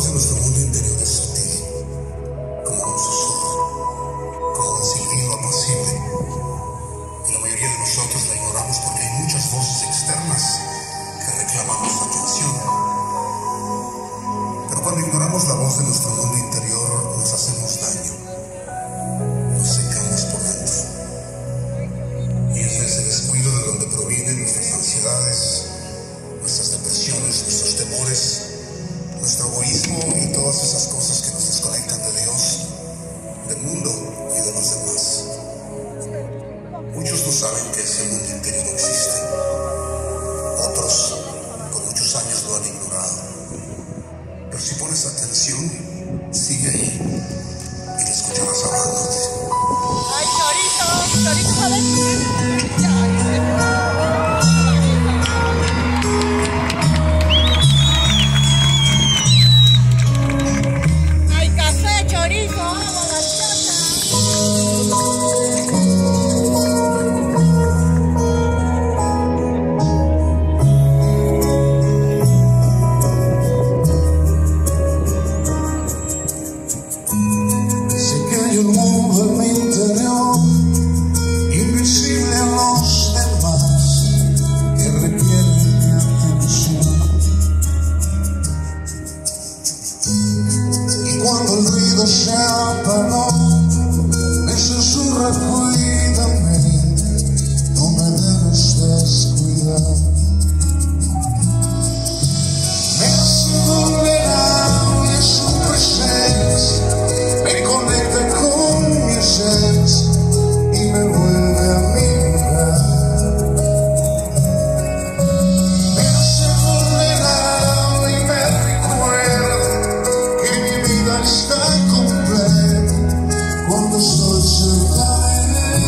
de nuestro mundo interior es sutil, como un susurro, como un silbido apacible. Y la mayoría de nosotros la ignoramos porque hay muchas voces externas que reclaman nuestra atención. Pero cuando ignoramos la voz de nuestro mundo interior, nos hacemos daño, nos secamos por dentro. Y es de ese descuido de donde provienen nuestras ansiedades, nuestras depresiones, nuestros temores, nuestro egoísmo y todas esas cosas que nos desconectan de Dios, del mundo y de los demás. Muchos no saben que ese mundo interior existe. Otros, con muchos años, lo han ignorado. Pero si pones atención, sigue ahí y te escucharás hablándote. ¡Ay, chorizo! ¡Chorizo, joder! Se apagó, me susurra, cuídame, no me debes descuidar. Me hace vulnerable su presencia, me conecta con mi esencia y me vuelve a mi lugar. Me hace vulnerable y me recuerda que mi vida está cuando estoy cerca de él.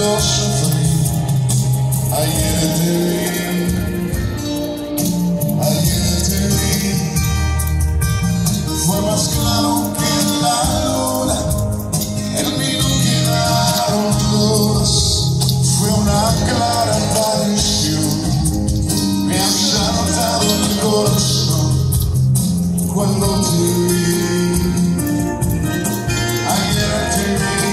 tanto sufrí. Ayer te vi, fue más claro que la luna, en mí no quedaron dudas, fue una clara aparición, me ha saltado el corazón cuando te vi. Ayer te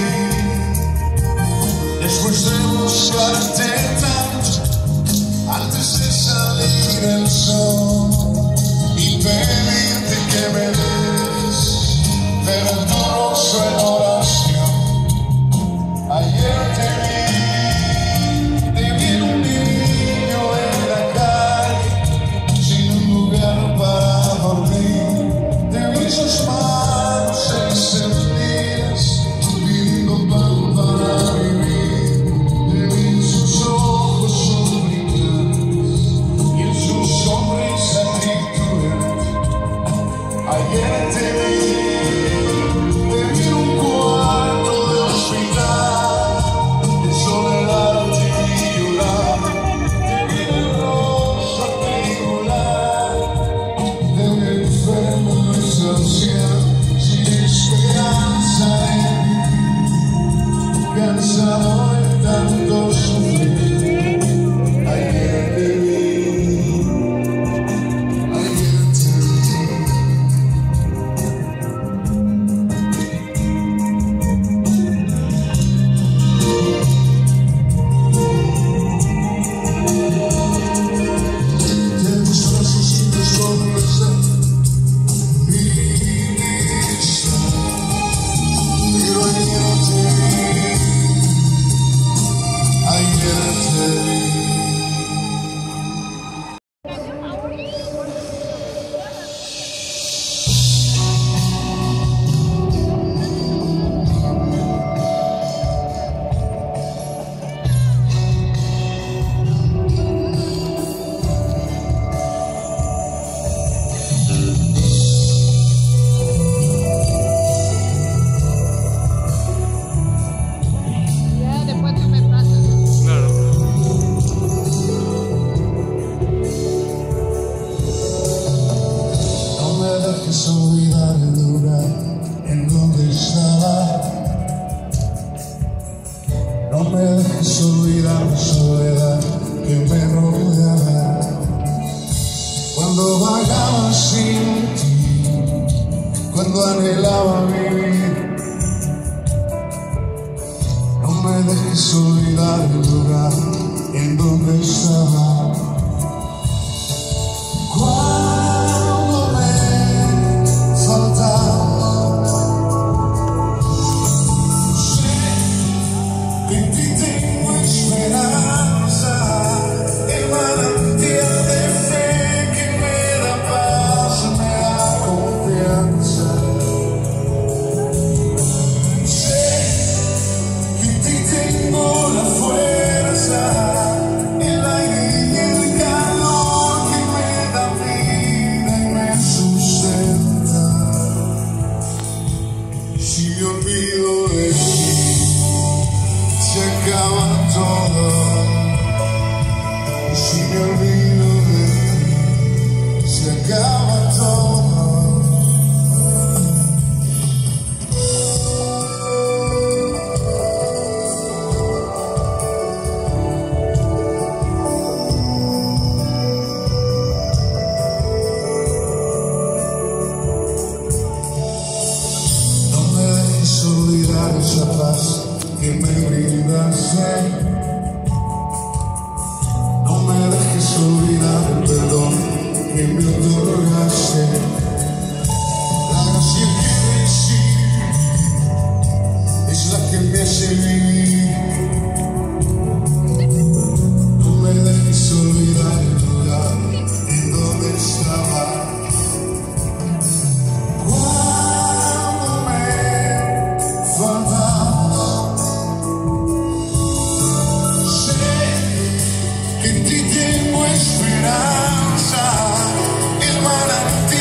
vi, después de buscarte tanto, antes de salir el sol y pedirte que me des de un trozo en oración. Ayer te vi en un niño en la calle, sin un lugar para dormir. Te vi sus manos encendidas, pidiendo pan para vivir. Te vi sus ojos sublimes y en su sonrisa triturar. Ayer te vi en un cuarto de hospital, de soledad te vi llorar, te vi en el rosa triangular de un enfermo desahuciado, sin esperanza cansado de tanto sufrir. Ayer te vi, ayer te vi. De tus brazos y tus ojos mi vista, pero ayer te vi, ayer te vi. Ya, después tú me pasas. Claro. No me dejes olvidar el lugar en donde estaba. No me dejes olvidar la soledad que me rodeaba. Cuando vagaba sin ti, cuando anhelaba vivir. No me dejes olvidar el lugar en donde estaba. Cuando me faltaba, sé que en ti tengo esperanza, el manantial de fe que me da paz, me da confianza. Sé que en ti tengo la fuerza, el aire y el calor que me da vida y me sustenta. Si me olvido de ti, se acaba todo. Si me olvido de ti, se acaba todo. No me dejes olvidar esa paz que me brindaste. No me dejes olvidar el perdón que me otorgaste. La gracia que recibí es la que me hace vivir. No me dejes olvidar el lugar en donde estaba. Cuando me faltaba, sé que en ti tengo esperanza, el manantial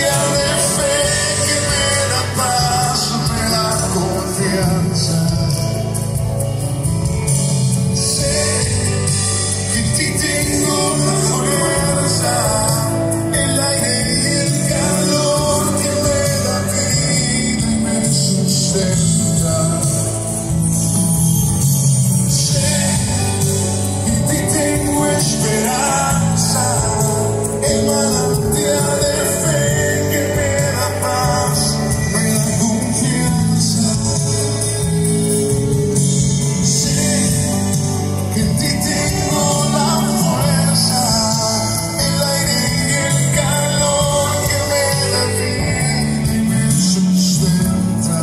en ti tengo la fuerza, el aire y el calor que me da vida y me sustenta.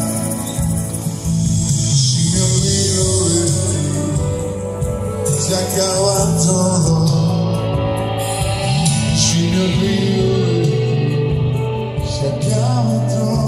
Si me olvido de ti, se acaba todo. Si me olvido de ti, se acaba todo.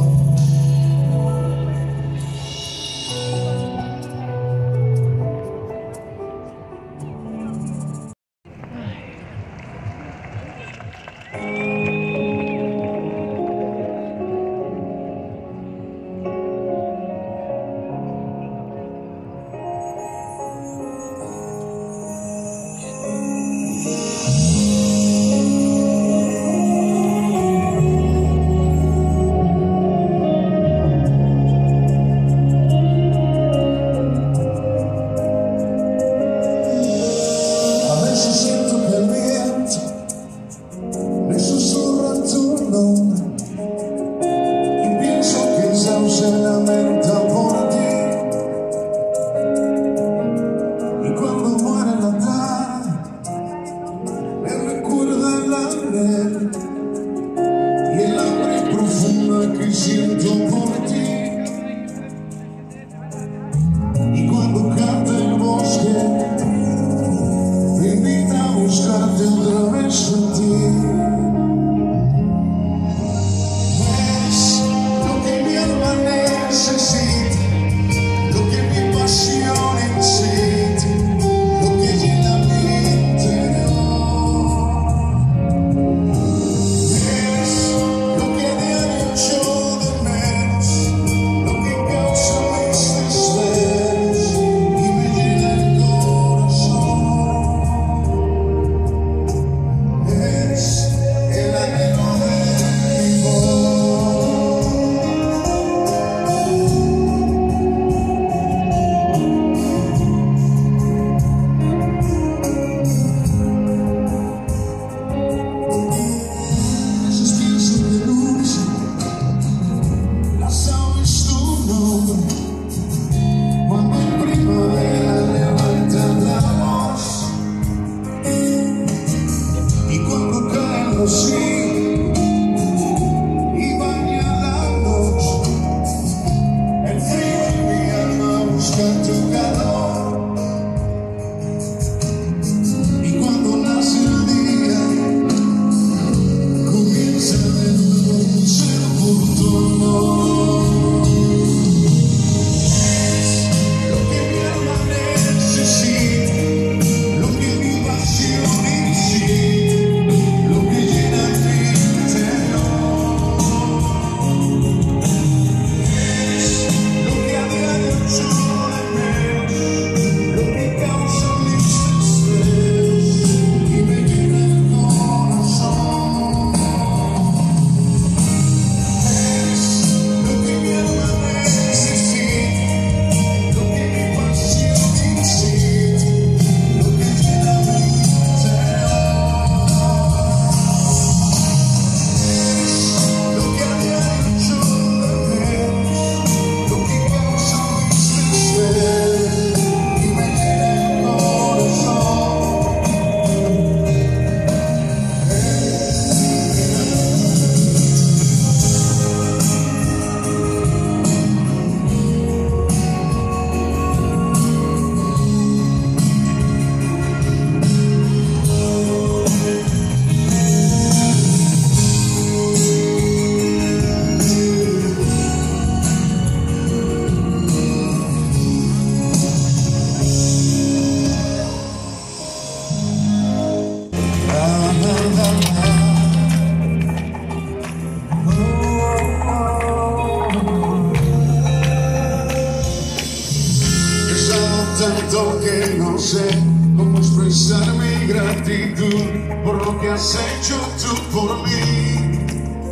Tanto que no sé cómo expresar mi gratitud por lo que has hecho tú por mí.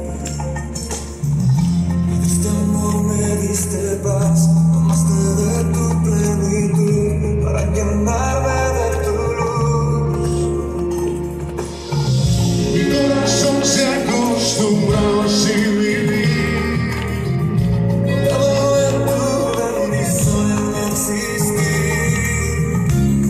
Me diste amor, me diste paz, tomaste de tu plenitud para llenarme de tu luz. Mi corazón se acostumbró así vivir. Todo en tu bendición en mi existir.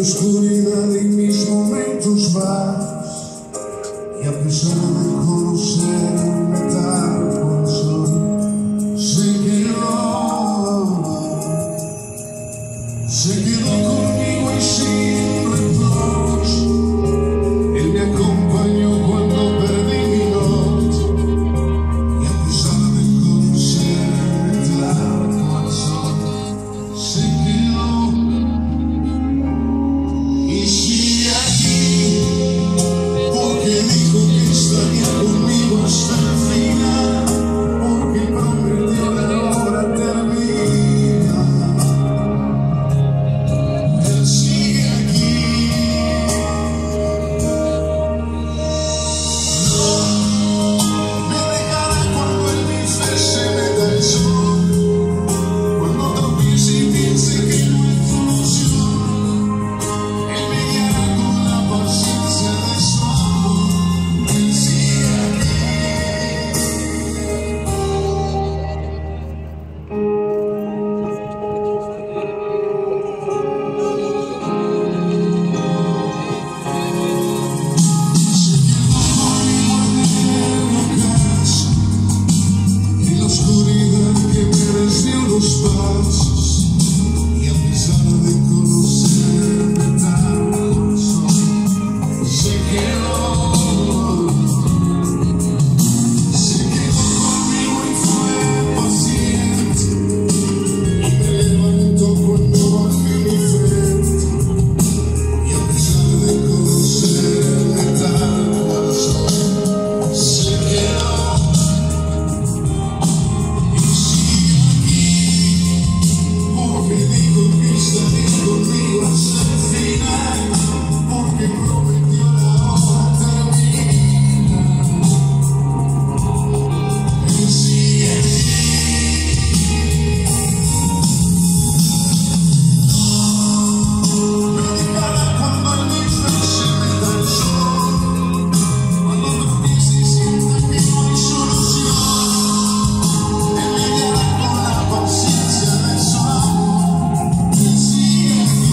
oscuridad en mis momentos vas, y a pesar de conocerme tal cual soy, se quedó conmigo y sin reproche. Él me acompañó cuando perdí mi norte, y a pesar de conocerme tal cual soy, se quedó. Y sigue aquí, porque dijo que estaría conmigo hasta el final, porque prometió la obra termina. Él sigue aquí. No me dejará cuando en mi fe se meta el sol, cuando tropiece y piense que no hay solución. Él me guiará con la paciencia de su amor. Él sigue aquí. Se quedó conmigo en el ocaso, en la oscuridad que me desvió los pasos, y a pesar de conocerme tal cual soy, se quedó conmigo y fue paciente, y me levantó cuando bajé mi frente, y a pesar de conocerme tal cual soy, se quedó. Y sigue aquí, porque dijo que estaría conmigo hasta el final, porque prometió la obra termina. Él sigue aquí. Me dejará cuando en mi fe se meta el sol, cuando tropiece y sienta que no hay solución. Él me guiará con la paciencia de su amor. Él sigue aquí.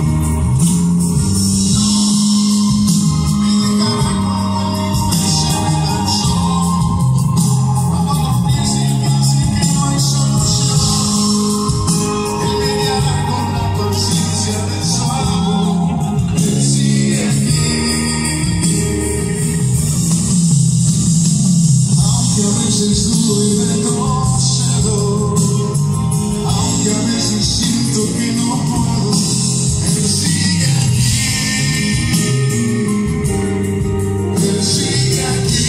Me dejará cuando en mi fe se meta el sol, cuando tropiece y piense que no hay solución. Él me guiará con la paciencia de su amor. Él sigue aquí. Aunque a veces dudo y retrocedo, aunque a veces siento que no puedo, Él sigue aquí. Él sigue aquí.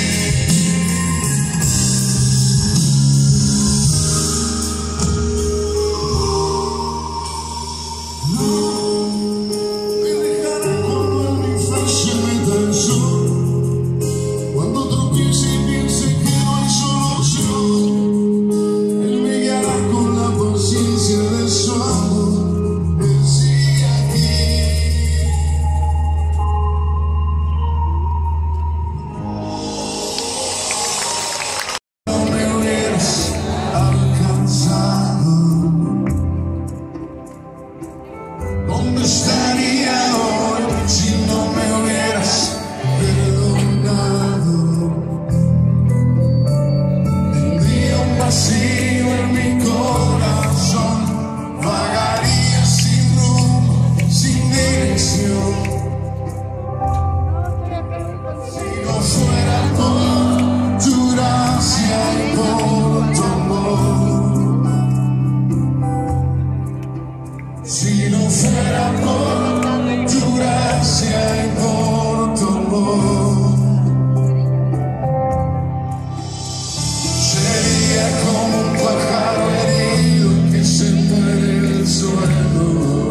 No me dejará cuando en mi fe se meta el sol, cuando tropiece y piense que no hay solución. Él me guiará con la paciencia de su amor. Él sigue aquí. No me hubieras alcanzado, ¿dónde estaría hoy si no me hubieras perdonado? Tendría un vacío en mi corazón, vagaría sin rumbo, sin dirección. Si no fuera por tu gracia y por tu amor, si no fuera por tu gracia y por tu amor, sería como un pájaro herido que se muere en el suelo.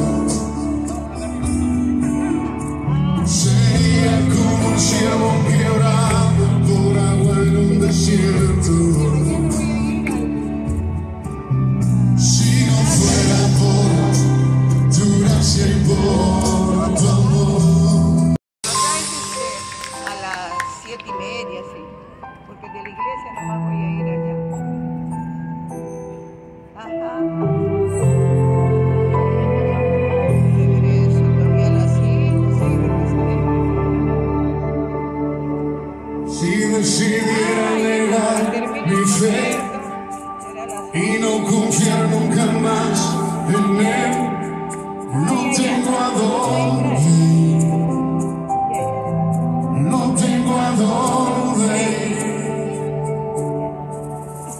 Sería como un ciervo quebrado por agua en un desierto. Si no fuera por tu gracia y por tu amor. Acá es a las 7:30, sí, porque de la iglesia nomás voy a ir allá. Ajá. Regreso, todavía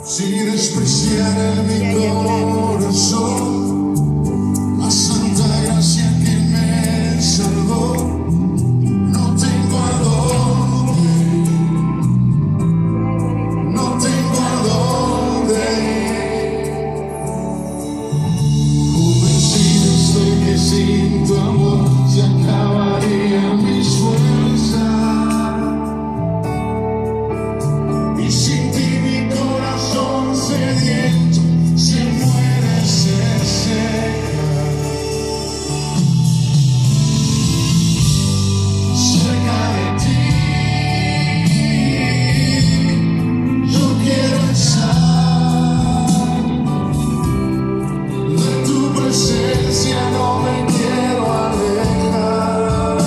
sin despreciar mi corazón, la santa gracia que me salvó. No tengo a dónde, no tengo a dónde ir. Convencido estoy que sin tu amor se acabarían mis fuerzas. Y sin ti mi corazón sediento se muere, se seca. Cerca de ti yo quiero estar, de tu presencia no me quiero alejar.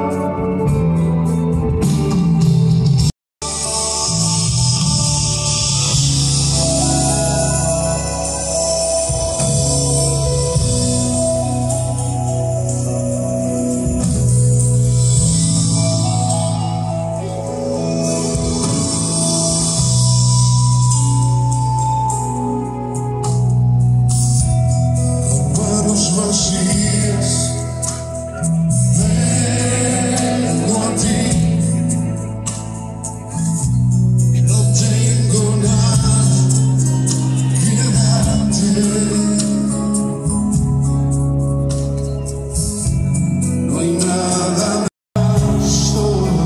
Manos vacías vengo a ti, no tengo nada que darte, no hay nada más solo,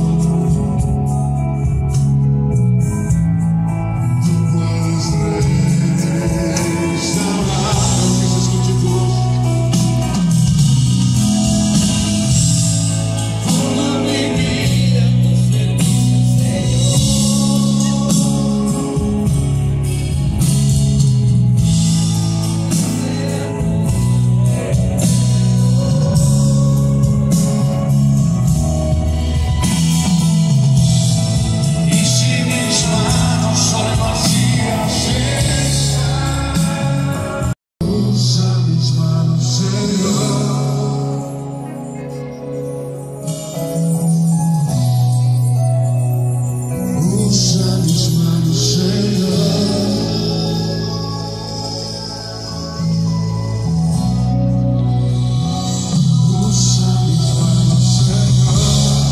tú puedes restaurar, aunque se escuche tu voz. Toda mi vida tus servicios, y si mis manos son vacías, usa mis manos, Señor. Usa mis manos, Señor. Usa mis manos, Señor.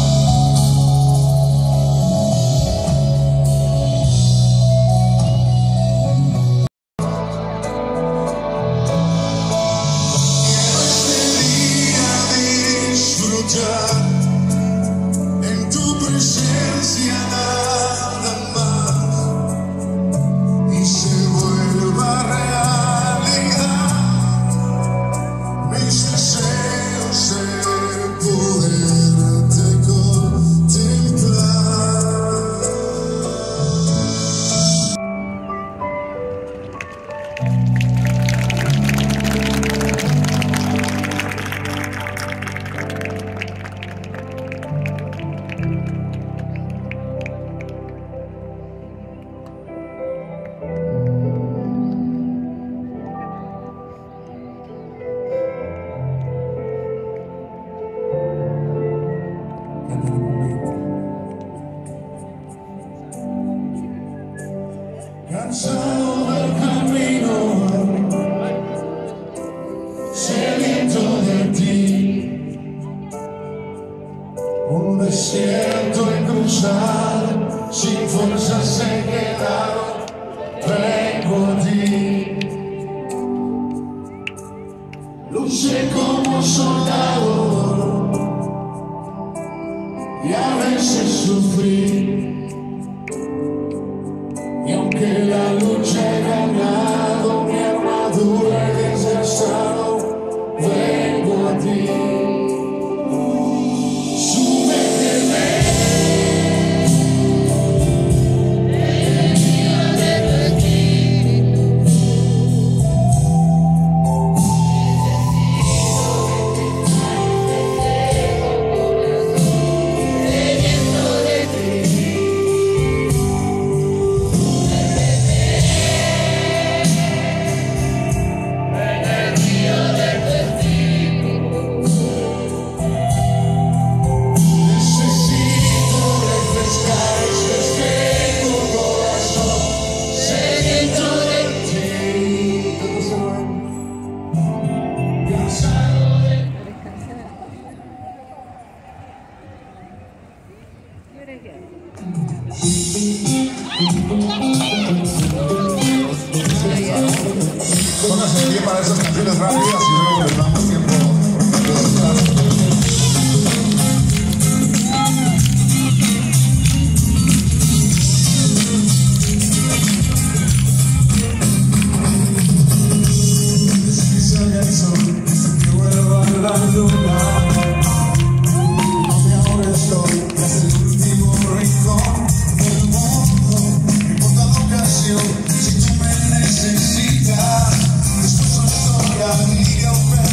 Quiero este día disfrutar en tu presencia nada más, y se vuelva realidad mis deseos de poderte contemplar. Cansado del camino, sediento de ti, un desierto he cruzado, sin fuerzas he quedado, vengo a ti. Luché como soldado y a veces sufrí, y aunque la lucha que para esas canciones rápidas y luego les damos tiempo. Desde que salga el sol, hasta que vuelva la luna, donde ahora estoy, es el último rincón del mundo. No importa la ocasión, si tú me necesitas, dispuesto estoy a ir a ver.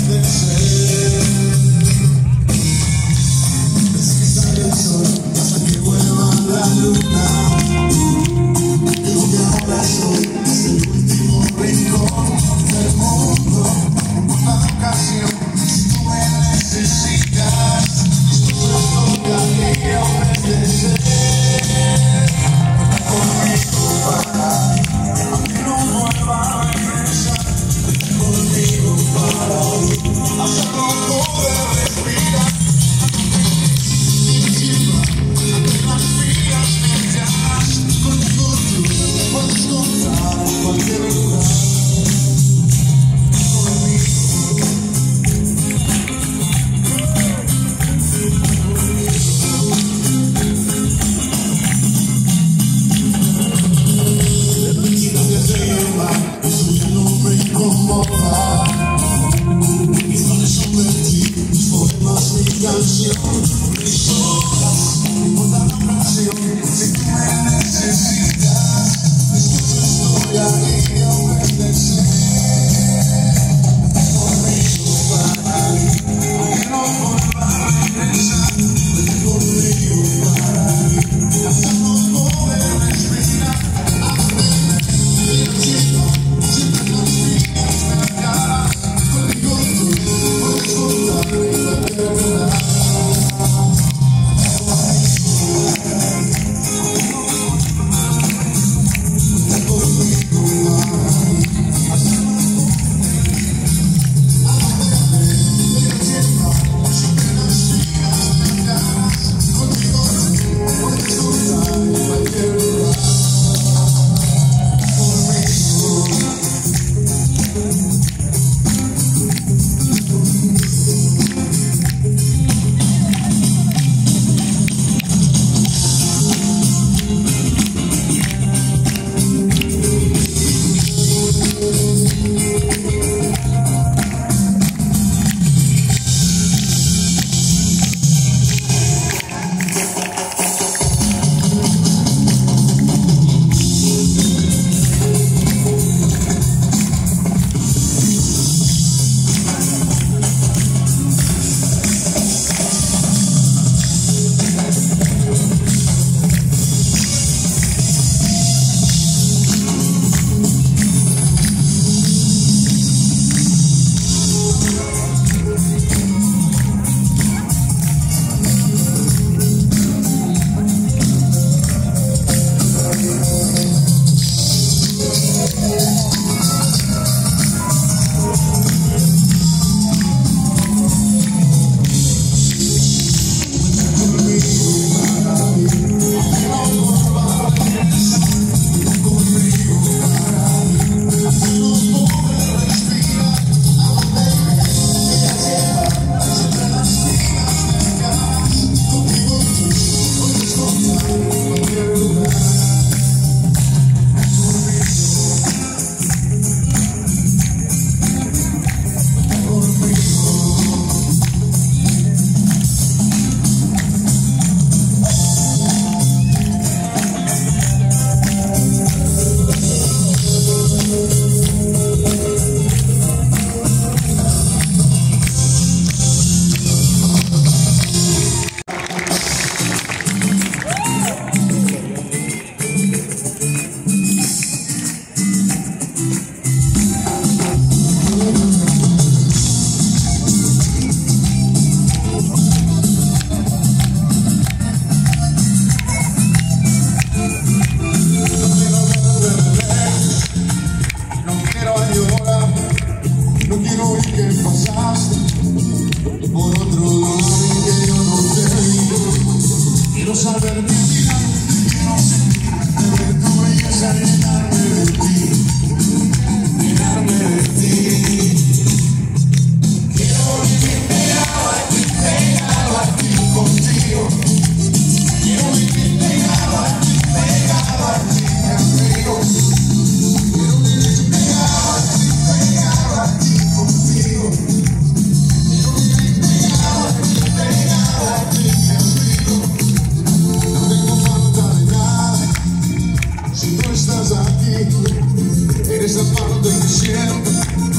aquí, en esa parte que siento.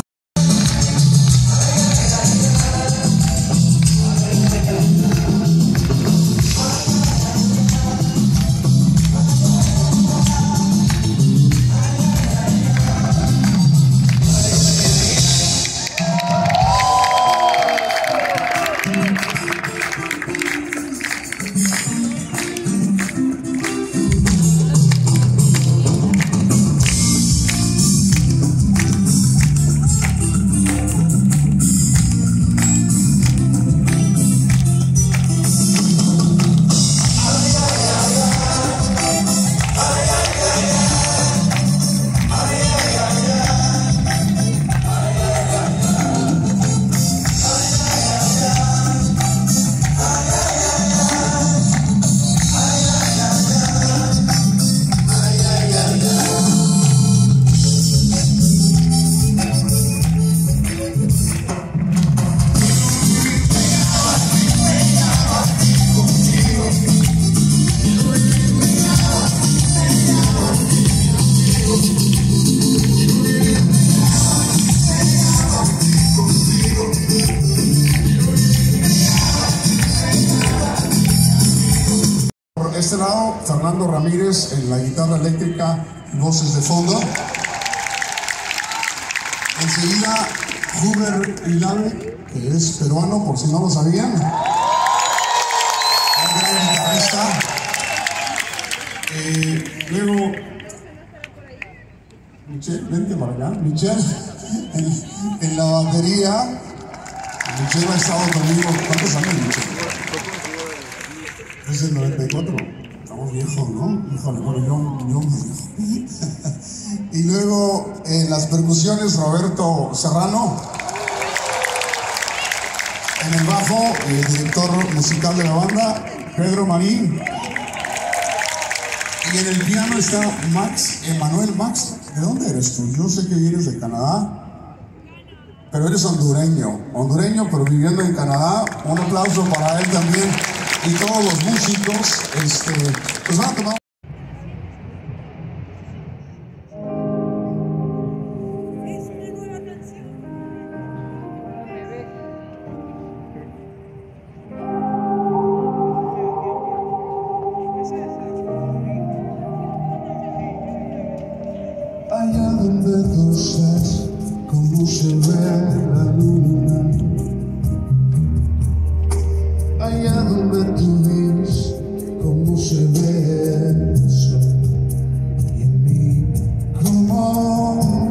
Por este lado, Fernando Ramírez en la guitarra eléctrica y voces de fondo. Enseguida, Huber Hilare, que es peruano, por si no lo sabían. Un gran guitarrista. Luego, Michelle, vente para acá. Michelle, en la batería. Michelle ha estado conmigo. ¿Cuántos años, Michelle? Es el 94. Estamos viejos, ¿no? Híjole, bueno, yo me viejo. Y luego en las percusiones, Roberto Serrano. En el bajo, el director musical de la banda, Pedro Marín. Y en el piano está Max, Emanuel. Max, ¿de dónde eres tú? Yo sé que vienes de Canadá, pero eres hondureño, pero viviendo en Canadá. Un aplauso para él también. Y todos los músicos, pues van a tomar. Es una nueva canción. Allá donde tú estás, como se ve la luna. Allá donde tú vives, cómo se ve el sol. Y en mí, cómo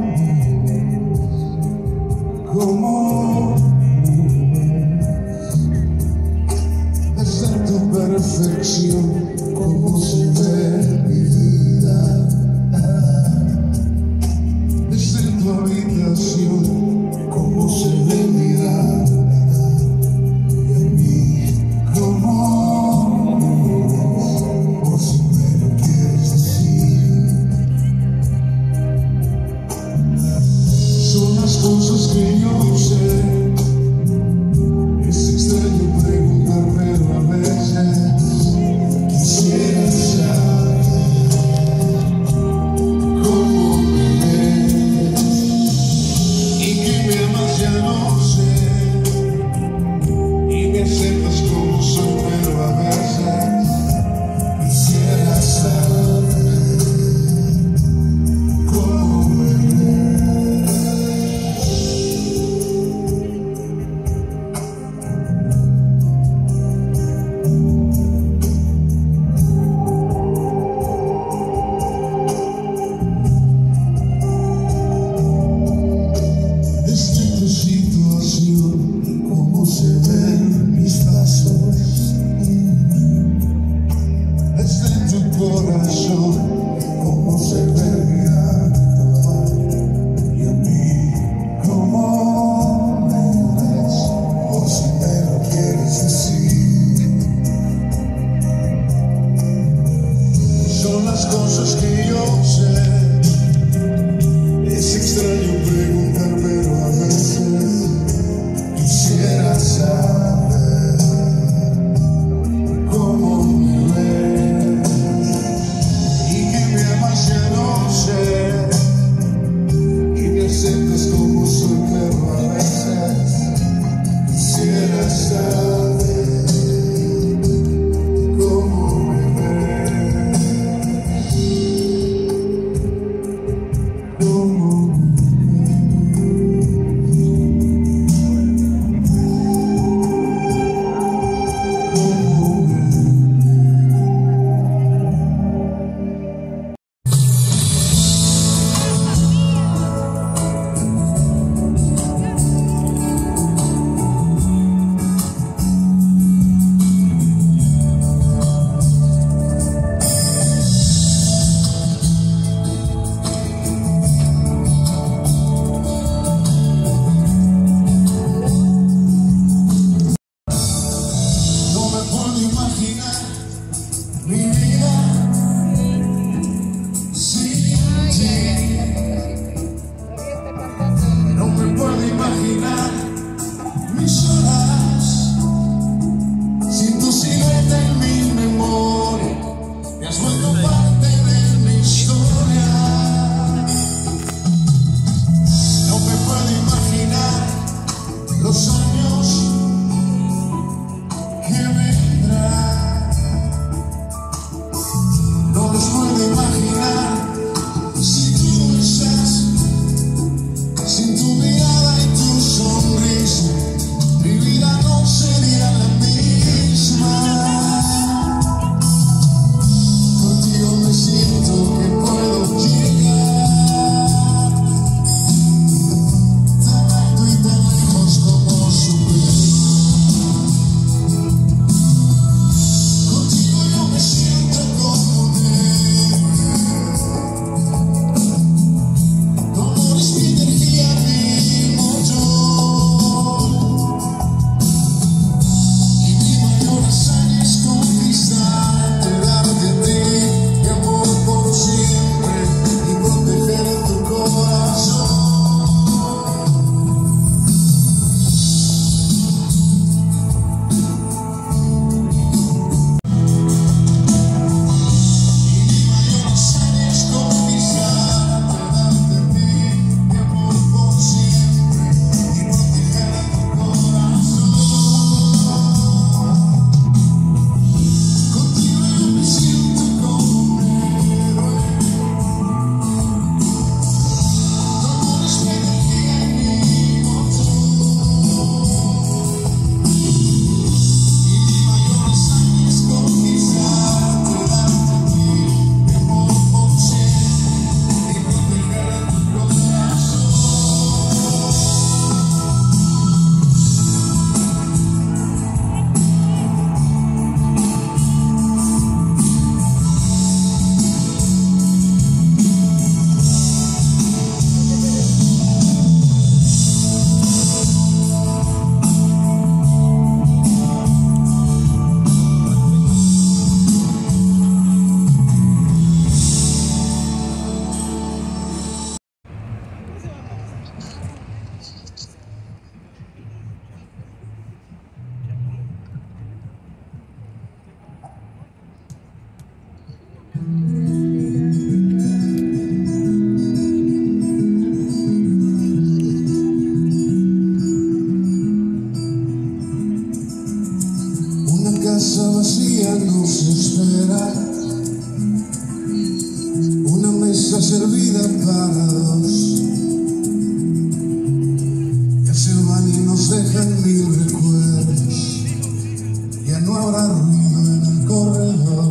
desde tu perfección, cómo se ve mi vida. Desde tu habitación, cómo se ve mi vida. Cosas que yo no sé, es extraño preguntar, pero a veces quisiera saber cómo me ves y que me amas ya no sé y me aceptas como soy, pero a veces quisiera saber cómo me ves. separados. Ya se van y nos dejan mil recuerdos. Ya no habrá ruido en el corredor.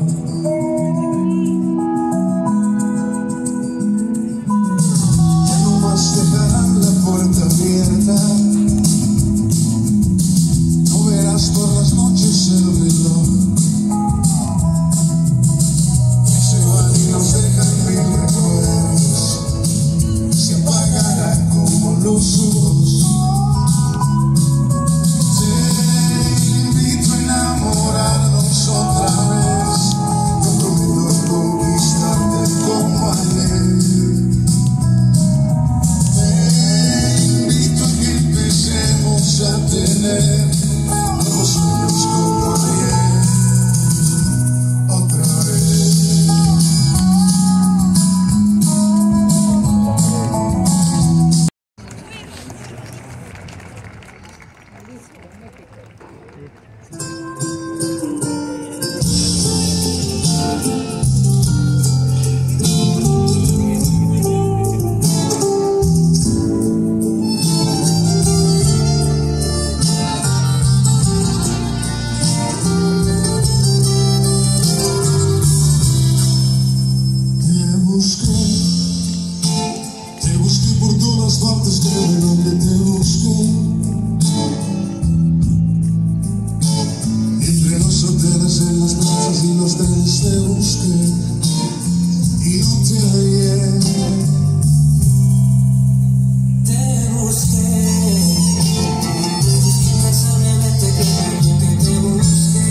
Ya no más dejarán la puerta abierta. No verás por las noches el reloj. Ya se van y nos dejan mil recuerdos. Se apagará como los ojos. Te invito a enamorarnos otra vez. No prometo conquistarte como ayer. Te invito a que empecemos a tener nuevos sueños como ayer. Otra vez. Te busqué por todas partes, creo que te busqué. Entre los hoteles, en las plazas y los trenes te busqué y no te hallé. Te busqué incansablemente, creo que te busqué.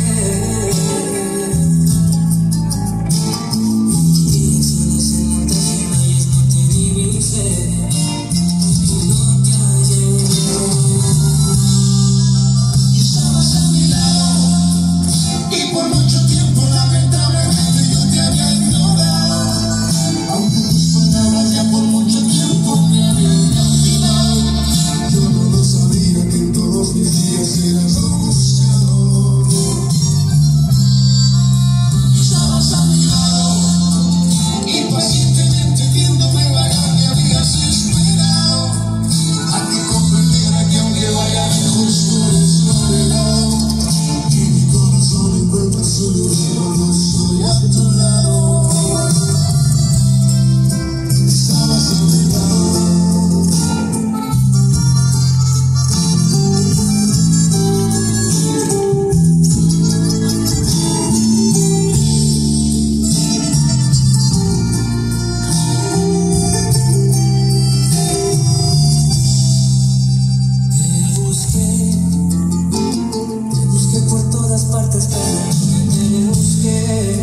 Direcciones en montes y valles no te divisé y no te hallé. Y estabas a mi lado y por mucho tiempo lamentablemente yo te había ignorado. Aunque tus palabras ya por mucho tiempo me habían cautivado. Yo no lo sabía que en todos mis días eras lo buscado. Y estabas a mi lado y pacientemente viéndome vagar me habías esperado. A que comprendiera que aunque vaya lejos tú eres navegado. Y mi corazón encuentra su luz cuando estoy a tu lado. Estabas a mi lado. Te busqué por todas partes, pero te busqué.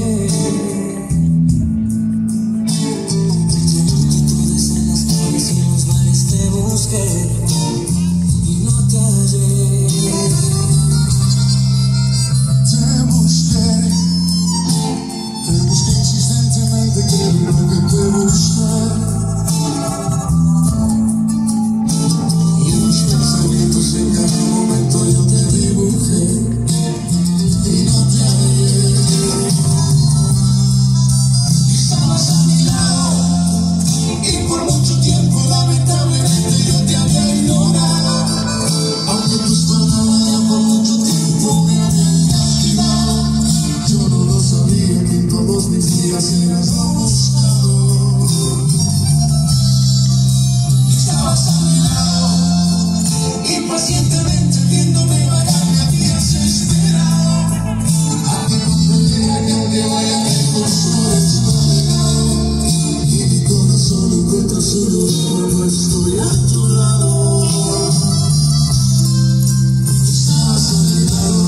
Entre multitudes en las calles y en los bares te busqué y no te hallé. Te busqué insistentemente, creo que te busqué. Y en mis pensamientos en cada momento yo te dibujé y no te hallé. Y estabas a mi lado y por mucho tiempo lamentablemente yo te había ignorado. Aunque tus palabras ya por mucho tiempo me habían cautivado. Yo no lo sabía que en todos mis días eras lo buscado. Y estabas a mi lado y pacientemente viéndome vagar me habías esperado. A que comprendiera que aunque vaya lejos tú eres navegado. Y mi corazón encuentra su luz cuando estoy a tu lado. Estabas a mi lado.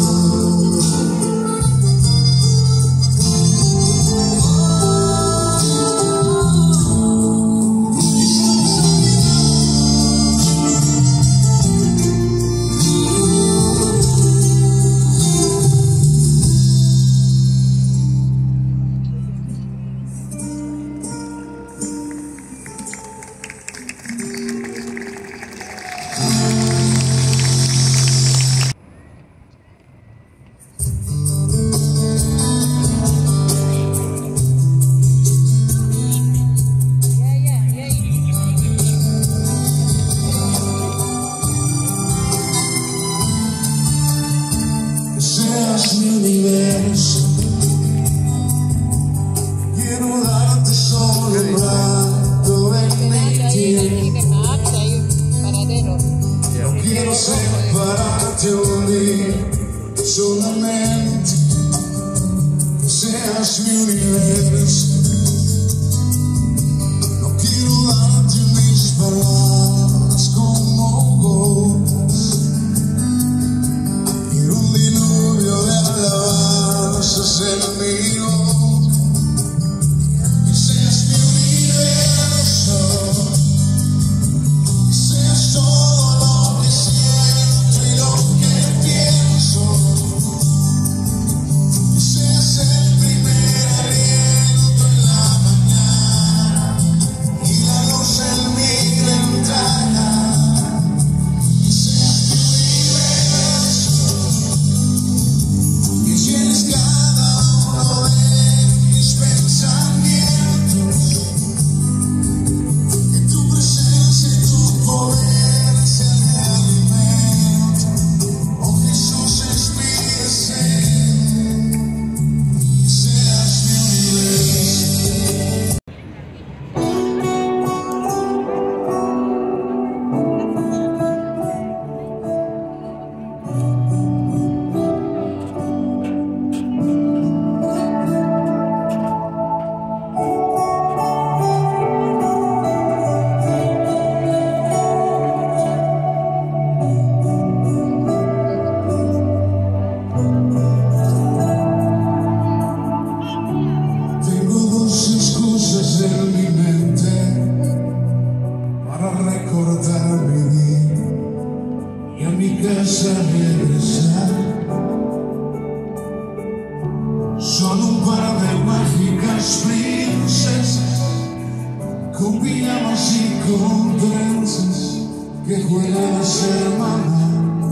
quieres regresar. Son un par de mágicas princesas con pijamas y con trenzas que juegan a ser mamá.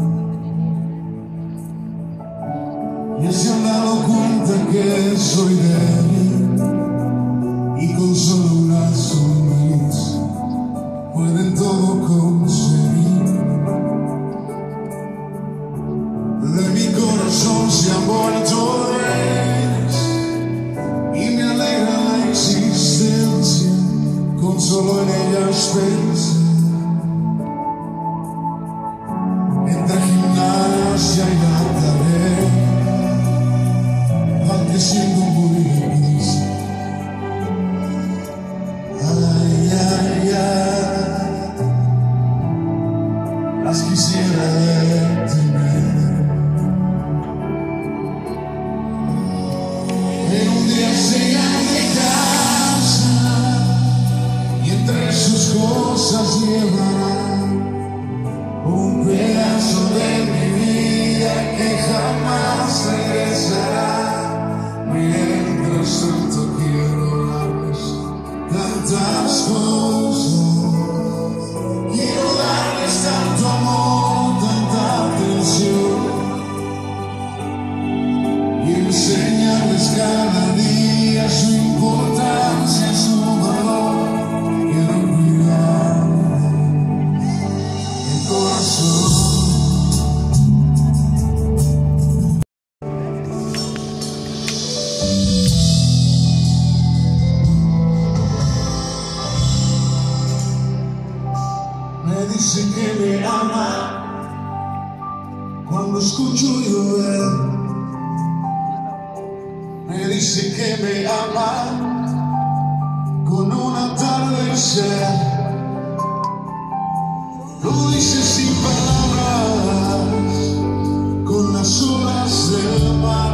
Ya se han dado cuenta que soy débil y con solo una sonrisa pueden todo conseguir. De mi corazón se han vuelto reyes y me alegra la existencia con solo en ellas pensar. Entre gimnasia y la tarea van creciendo muy deprisa. Ay, ay, ay, las quisiera detener. Pero un día se irán de casa y entre sus cosas llevarán un pedazo de mi vida que jamás regresará. Mientras tanto quiero darles tantas cosas, quiero darles tanto amor, tanta atención y enseñarles cada día su importancia, su valor. Quiero cuidar el corazón. Me dice que me ama cuando escucho llover. Me dice que me ama con un atardecer. Lo dice sin palabras, con las olas del mar.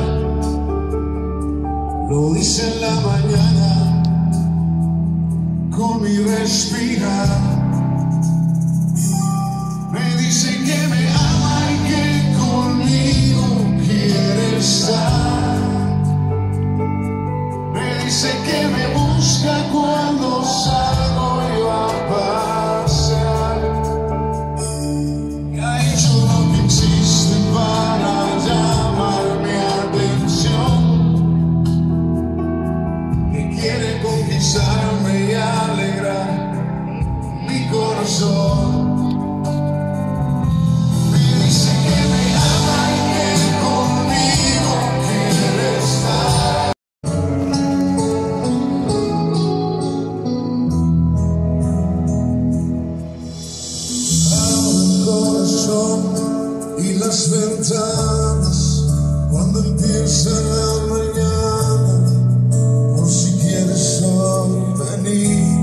Lo dice en la mañana, con mi respirar. Me dice que me ama y que conmigo quiere estar. Me dice que me busca cuando salgo y va a pasear. Y ha hecho lo que existe para llamar mi atención. Que quiere conquistarme y alegrar mi corazón. Y las ventanas cuando empieza la mañana, por si quieres hoy venir.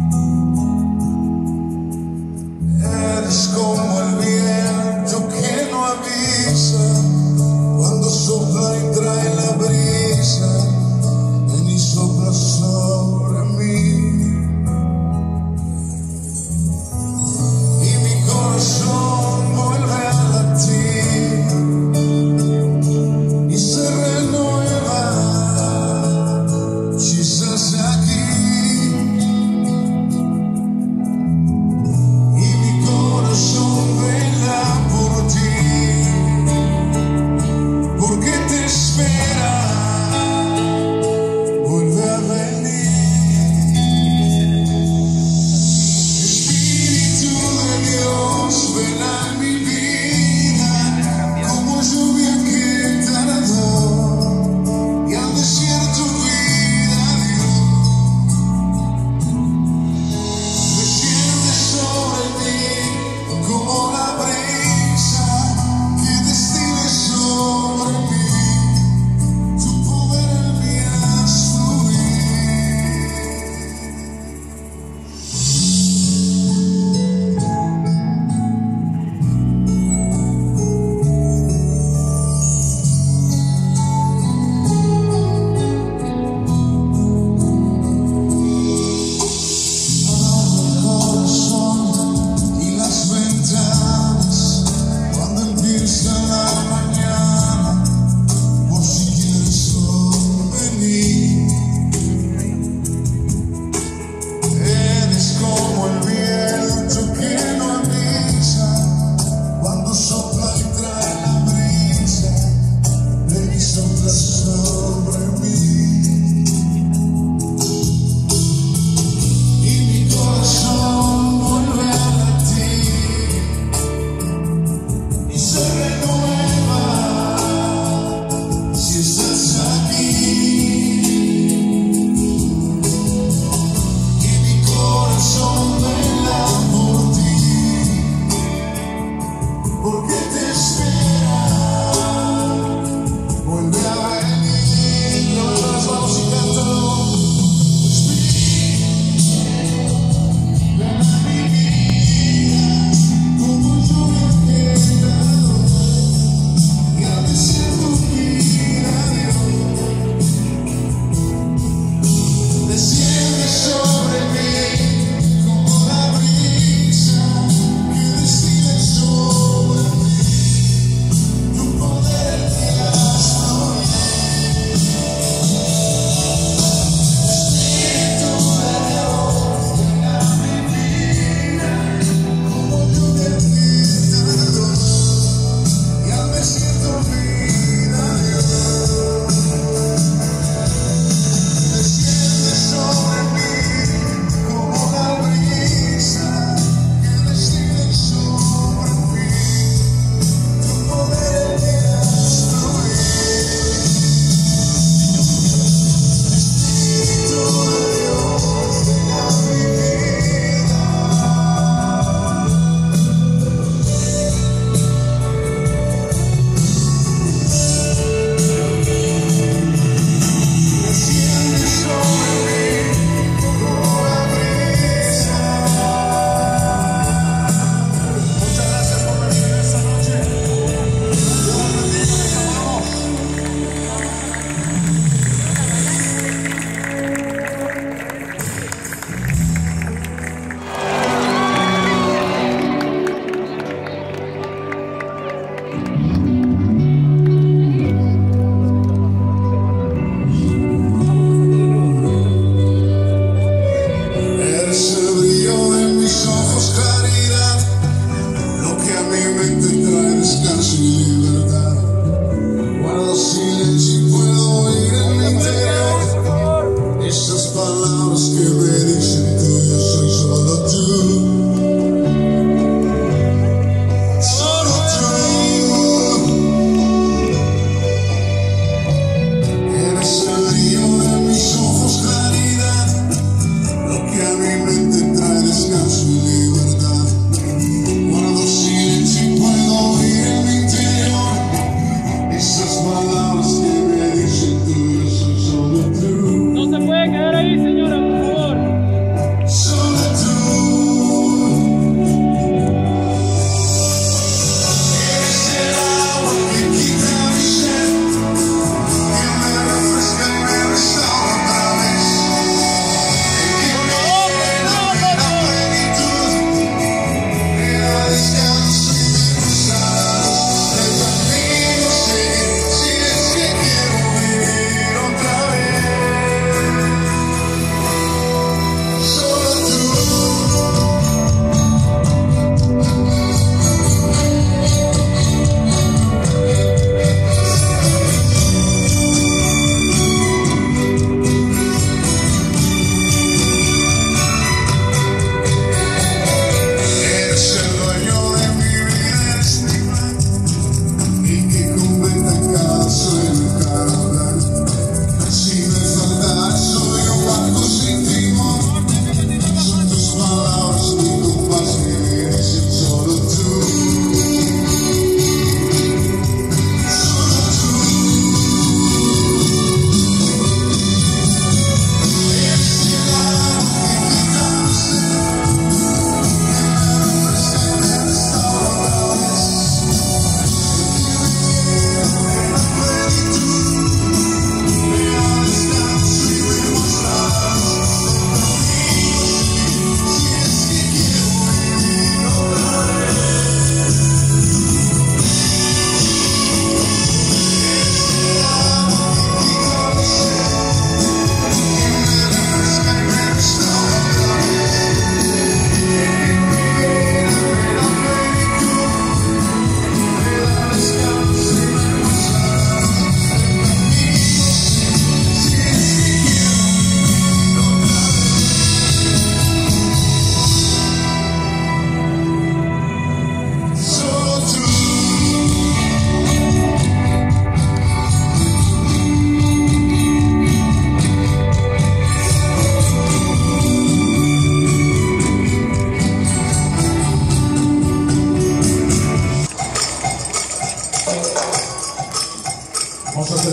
Eres como el viento que no avisa cuando sopla y trae la brisa. Ven y sopla sobre mí. Y mi corazón vuelve a latir y se renueva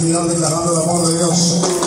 terminar declarando el amor de Dios.